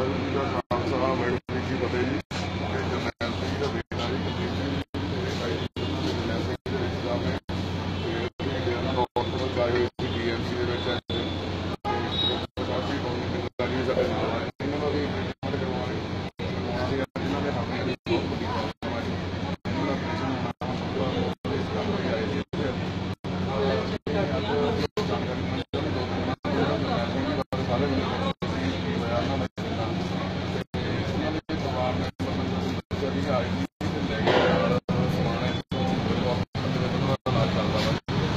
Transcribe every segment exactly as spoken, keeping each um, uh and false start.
ਵਾਹਿਗੁਰੂ ਜੀ ਕਾ ਖਾਲਸਾ, ਵਾਹਿਗੁਰੂ ਜੀ ਕੀ ਫਤਿਹ ਜੀ। ਇਹ ਜਰਨੈਲ ਸਿੰਘ ਦਾ ਬੇਟਾ ਜੀ ਕੁਲਦੀਪ ਸਿੰਘ ਜੀ, ਮੇਰੇ ਤਾਈ ਜੀ ਉਹਨਾਂ ਦੇ ਜਰਨੈਲ ਸਿੰਘ ਦੇ ਰਿਸ਼ਤੇਦਾਰ ਨੇ। ਤੇ ਅਸੀਂ ਇਹਨਾਂ ਨੂੰ ਹਸਪਤਾਲ 'ਚ ਆਏ ਹੋਏ ਸੀ ਡੀ ਐਮ ਸੀ ਦੇ ਵਿੱਚ ਅੱਜ। ਤੇ ਕਾਫੀ ਮਿਲਣਕਾਰੀ ਸਾਡੇ ਨਾਲ ਆਏ, ਇਹਨਾਂ ਦਾ ਵੀ ਟ੍ਰੀਟਮੈਂਟ ਕਰਵਾਉਣਾ ਕਰਵਾਉਣਾ ਸੀਗਾ। ਇਹਨਾਂ ਦੇ ਹਾਰਮੋਨ ਦੀ ਬਹੁਤ ਵੱਡੀ ਪ੍ਰੋਬਲਮ ਆ ਜੀ, ਇਹਨਾਂ ਦਾ ਆਪਰੇਸ਼ਨ ਹੋਣਾ ਪੂਰਾ ਇਸ ਕੰਮ ਲਈ ਆਏ ਸੀ ਇੱਥੇ। ਅੱਜ ਜਾਣਕਾਰੀ ਮਿਲੀ ਦੋ ਤਿੰਨ ਜਰਨੈਲ ਸਿੰਘ ਜੀ ਬਾਰੇ ਸਾਰੇ ਮਿਲੇ ਹੋਇਆ ਉਹਨਾਂ ਦਾ ਆਈ ਜੀ ਤੇ ਲੈ ਕੇ ਸਮਾਨ ਇੱਥੋਂ ਹਸਪਤਾਲ ਦੇ ਵਿੱਚ ਉਹਨਾਂ ਦਾ ਇਲਾਜ ਚੱਲਦਾ ਵਾ।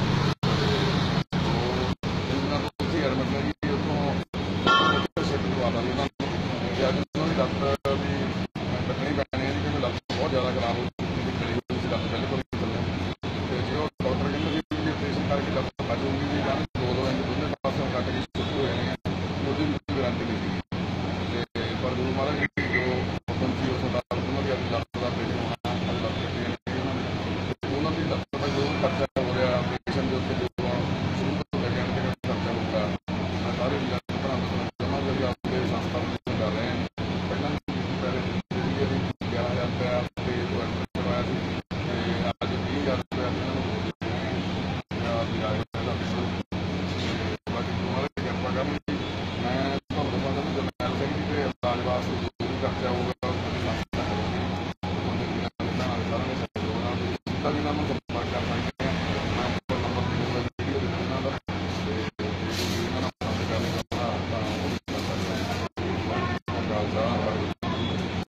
ਇਹਨਾਂ ਤੋਂ ਤੁਸੀਂ ਐਡਮਿਟ ਨੇ ਜੀ, ਉੱਥੋਂ ਸ਼ਿਫਟ ਕਰਵਾ ਦਾਂਗੇ ਉਹਨਾਂ ਨੂੰ। ਤੇ ਅੱਜ ਉਹਨਾਂ ਦੀ ਲੱਤ ਵੀ ਕੱਟਣੀ ਪੈਣੀ ਹੈ ਜੀ, ਕਿਉਂਕਿ ਲੱਤ ਬਹੁਤ ਜ਼ਿਆਦਾ ਖਰਾਬ ਹੋ ਚੁੱਕੀ ਸੀ, ਗਲੀ ਹੋਈ ਸੀ ਲੱਤ ਬਿਲਕੁਲ ਹੀ ਥੱਲੇ। ਤੇ ਜੇ ਉਹ ਡਾਕਟਰ ਕਹਿੰਦੇ ਸੀ ਵੀ ਆਪਰੇਸ਼ਨ ਕਰਕੇ ਲੱਤ ਬਚ ਜਾਊਗੀ ਜੀ, ਜਾਂ ਦੋ ਦੋ ਇੰਚ ਦੋਨੇ ਪਾਸਿਓਂ ਕੱਟ ਕੇ ਸ਼ਿਫਟ ਹੋ ਜਾਣੀ ਹੈ, ਉਹਦੀ ਵੀ ਗਰੰਟੀ ਨਹੀਂ ਸੀ। ਤੇ ਪਰ ਗੁਰੂ ਮਹਾਰਾਜ ਜੀ ਜੋ ਹੁਕਮ ਸੀ ਉਸ ਮੁਤਾਬਕ ਉਹਨਾਂ ਦੀ ਅੱਜ ਲੱਤ ਦਾ ਆਪਰੇਸ਼ਨ ਹੋਣਾ, ਅੱਜ ਲੱਤ ਕੱਟੀ ਜਾਣੀ ਉਹਨਾਂ ਦੀ। ਉਹਨਾਂ ਦੀ ਲੱਤ ਦਾ ਜੋ ਵੀ ਖਰਚਾ ਹੋ ਰਿਹਾ ਆਪਰੇਸ਼ਨ ਦੇ ਉੱਤੇ, ਜੋ ਸ਼ੁਰੂ ਤੋਂ ਲੈ ਕੇ ਅੰਤ ਤੱਕ ਖਰਚਾ ਹੋਊਗਾ, ਮੈਂ ਸਾਰੇ ਵੀਰਾਂ ਨੂੰ ਭਰਾ ਦੱਸਣਾ ਚਾਹੁੰਦਾ ਵੀ ਅਸੀਂ ਆਪਦੇ ਸੰਸਥਾ ਨੂੰ ਕਰ ਰਹੇ ਹਾਂ। ਪਹਿਲਾਂ ਪਹਿਲੇ ਜਿਹੜੀ ਇਹਦੀ ਗਿਆਰਾਂ ਹਜ਼ਾਰ ਰੁਪਇਆ ਤੇ ਜੋ ਐਡਮਿਟ ਕਰਵਾਇਆ ਸੀ, ਤੇ ਅੱਜ ਵੀਹ ਹਜ਼ਾਰ ਰੁਪਇਆ ਇਹਨਾਂ ਨੂੰ ਹੋ ਗਿਆ ਇਲਾਜ ਦਾ ਬਿਲਕੁਲ। ਤੇ ਬਾਕੀ ਗੁਰੂ ਮਹਾਰਾਜ ਦੀ ਕਿਰਪਾ ਕਰਨੀ ਜੀ। ਮੈਂ ਤੁਹਾਨੂੰ ਦੱਸਾਂ ਕਿ ਜਰਨੈਲ ਸਿੰਘ ਜੀ ਦੇ ਇਲਾਜ ਵਾਸਤੇ ਜੋ ਵੀ ਖਰਚਾ ਹੋਊਗਾ ਸਾਡੀ ਸੰਸਥਾ ਕਰੂਗੀ। ਉਹਨਾਂ ਦੇ ਨਾਲ ਸਾਰਿਆਂ ਦੇ ਸਹਿਯੋਗ ਨਾਲ ਵੀ